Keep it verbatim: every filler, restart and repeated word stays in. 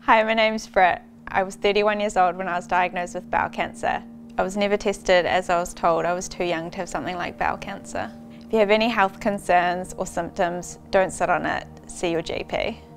Hi, my name's Britt. I was thirty-one years old when I was diagnosed with bowel cancer. I was never tested as I was told I was too young to have something like bowel cancer. If you have any health concerns or symptoms, don't sit on it, see your G P.